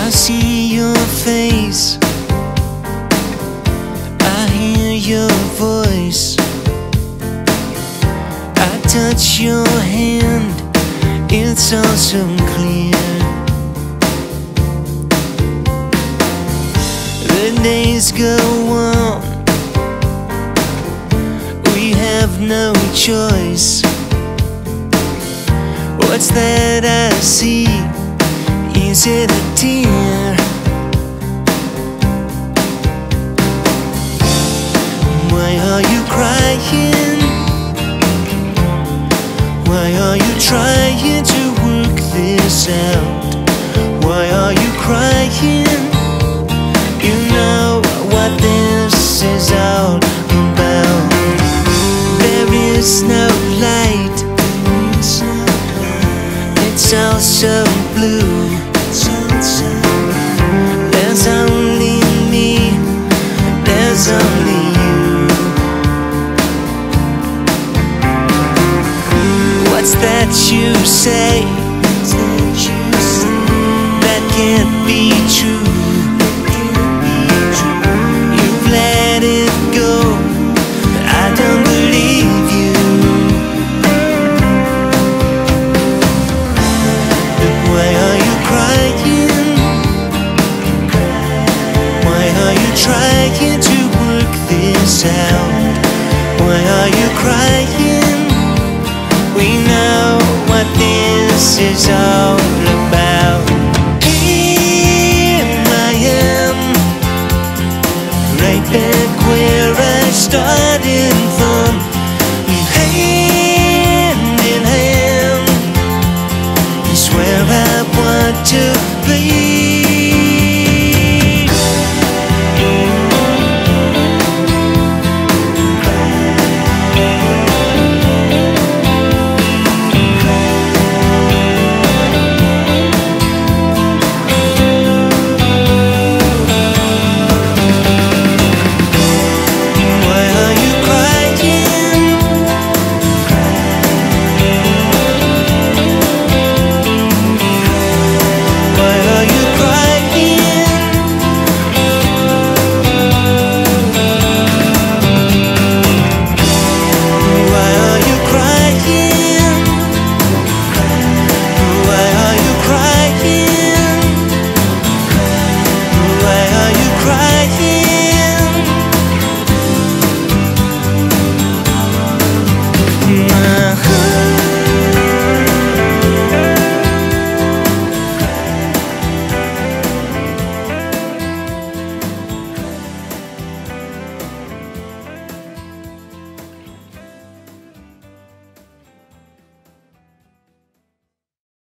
I see your face, I hear your voice, I touch your hand, it's all so clear. The days go on, we have no choice. What's that I see? Is it a tear? Why are you crying? Why are you trying to work this out? Why are you crying? You know what this is all about. There is no light, it's all so blue. There's only me, there's only you. What's that you say? That can't be true. You've let it go, I don't believe you. Why are you crying? Why are you trying to work this out? Why are you crying? We know what this is all about. Here I am, right back where I started